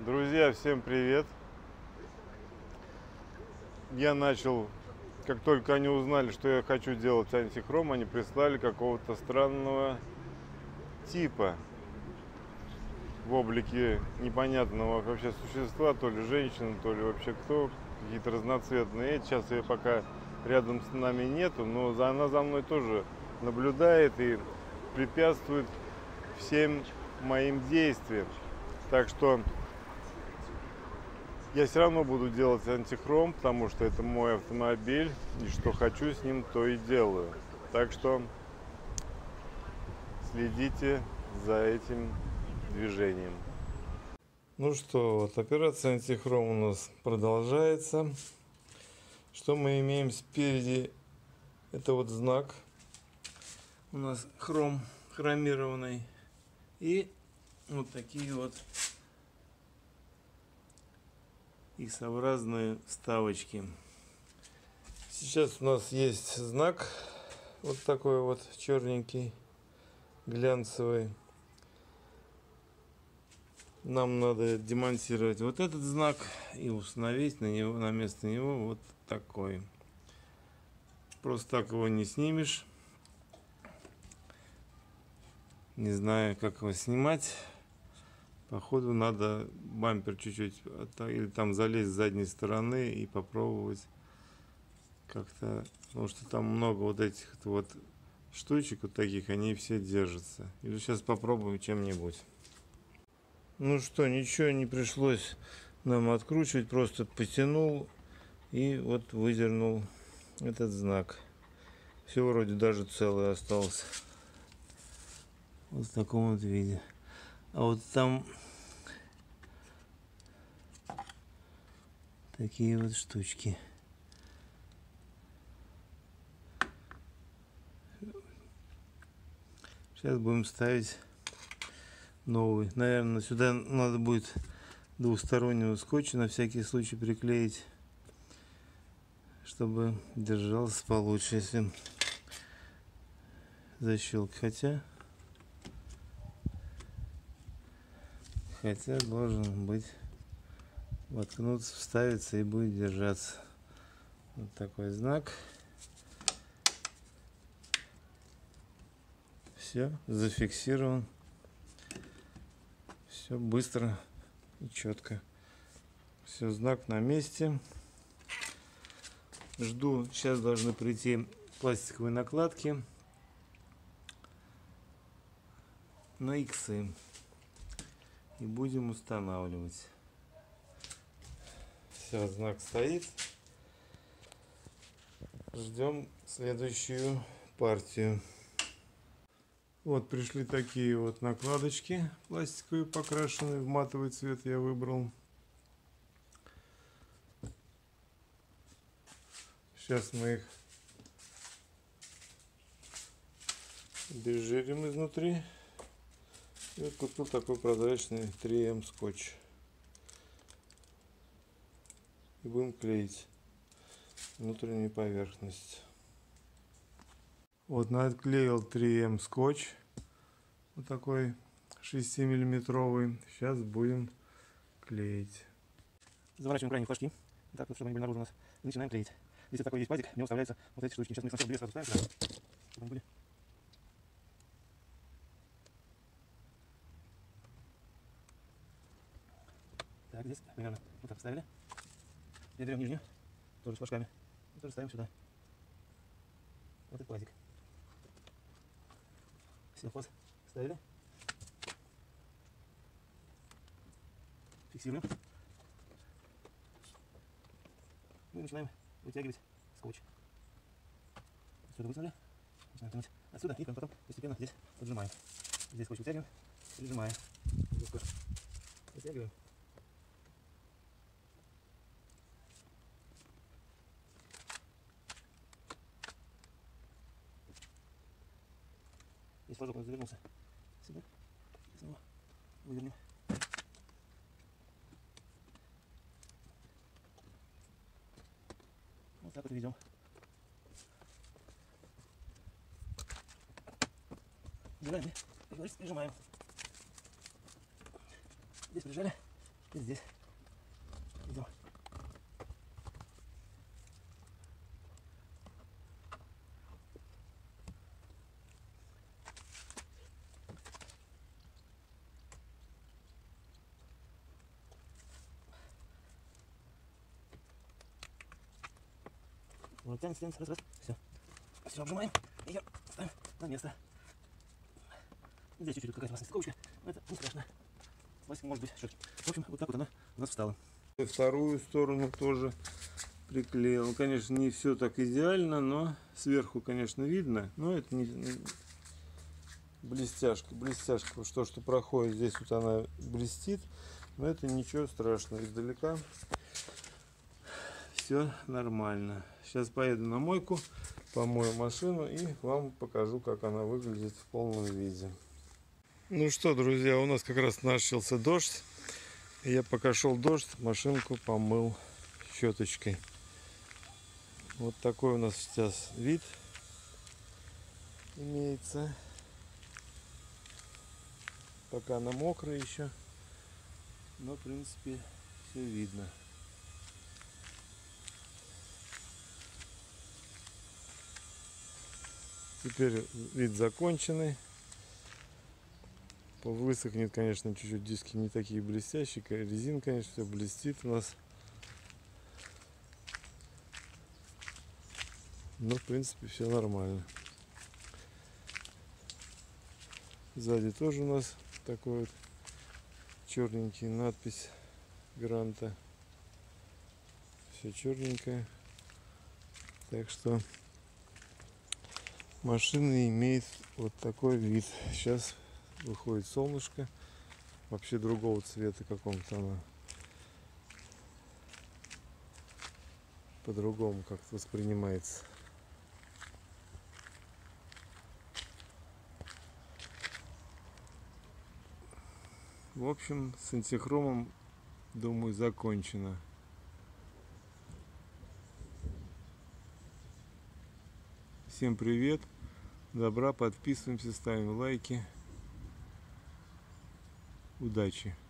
Друзья, всем привет! Я начал, как только они узнали, что я хочу делать антихром, они прислали какого-то странного типа в облике непонятного вообще существа, то ли женщины, то ли вообще кто, какие-то разноцветные. Сейчас ее пока рядом с нами нету, но она за мной тоже наблюдает и препятствует всем моим действиям. Так что я все равно буду делать антихром, потому что это мой автомобиль, и что хочу с ним, то и делаю. Так что следите за этим движением. Ну что, вот операция антихром у нас продолжается. Что мы имеем спереди? Это вот знак. У нас хромированный. И вот такие вот X-образные вставочки. Сейчас у нас есть знак вот такой вот черненький, глянцевый. Нам надо демонтировать вот этот знак и установить на место него вот такой. Просто так его не снимешь. Не знаю, как его снимать. Походу надо бампер чуть-чуть или там залезть с задней стороны и попробовать как-то, потому что там много вот этих вот штучек вот таких, они все держатся. Или сейчас попробуем чем-нибудь. Ну что, ничего не пришлось нам откручивать, просто потянул и вот выдернул этот знак. Все вроде даже целый остался. Вот в таком вот виде. А вот там такие вот штучки. Сейчас будем ставить новый. Наверное, сюда надо будет двухстороннего скотча на всякий случай приклеить, чтобы держался получше, если защелк. Хотя должен быть воткнуться, вставиться и будет держаться. Вот такой знак. Все, зафиксирован. Все быстро и четко. Все, знак на месте. Жду, сейчас должны прийти пластиковые накладки на иксы. И будем устанавливать. Все, знак стоит. Ждем следующую партию. Вот пришли такие вот накладочки пластиковые, покрашенные в матовый цвет, я выбрал. Сейчас мы их обезжирим изнутри. И вот купил такой прозрачный 3М скотч. И будем клеить внутреннюю поверхность. Вот наклеил 3М скотч. Вот такой 6-миллиметровый. Сейчас будем клеить. Заворачиваем крайние флажки. Так вот, чтобы они были наружу у нас. И начинаем клеить. Если такой есть пазик, в него вставляются вот эти штучки. Сейчас мы сначала две сразу ставим сюда, чтобы они были. Так, здесь примерно вот так вставили. Теперь берем нижнюю, тоже с флажками. И тоже ставим сюда. Вот этот пазик. Все, хвост вставили. Фиксируем. И начинаем вытягивать скотч. Отсюда вытянули. Начинаем тянуть отсюда и потом постепенно здесь поджимаем. Здесь скотч вытягиваем, прижимаем. Здесь скотч вытягиваем. Здесь флажок у нас завернулся. Сюда. Снова вывернем. Вот так вот и ведем. Убираем и прижимаем. Здесь прижали. И здесь. Идем. Вот тянется, тянется, раз, раз. Все. Все, обжимаем. Ее ставим на место. Здесь чуть-чуть какая-то у нас нестыковочка, но это не страшно. Пластик может быть щетки. В общем, вот так вот она у нас встала. И вторую сторону тоже приклеил. Конечно, не все так идеально, но сверху, конечно, видно. Но это не блестяшка. Блестяшка, что проходит, здесь вот она блестит. Но это ничего страшного. Издалека все нормально. Сейчас поеду на мойку, помою машину и вам покажу, как она выглядит в полном виде. Ну что, друзья, у нас как раз начался дождь. Я пока шел дождь, машинку помыл щеточкой. Вот такой у нас сейчас вид имеется. Пока она мокрая еще, но в принципе все видно. Теперь вид законченный. Высохнет, конечно, чуть-чуть, диски не такие блестящие, резина, конечно, все блестит у нас. Но, в принципе, все нормально. Сзади тоже у нас такой вот черненький надпись Гранта. Все черненькое. Так что машина имеет вот такой вид. Сейчас выходит солнышко. Вообще другого цвета каком-то она. По-другому как-то воспринимается. В общем, с антихромом, думаю, закончено. Всем привет, добра, подписываемся, ставим лайки. Удачи!